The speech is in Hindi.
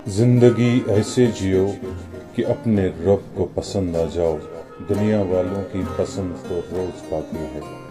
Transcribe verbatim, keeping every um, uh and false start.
जिंदगी ऐसे जियो कि अपने रब को पसंद आ जाओ। दुनिया वालों की पसंद तो रोज बाकी है।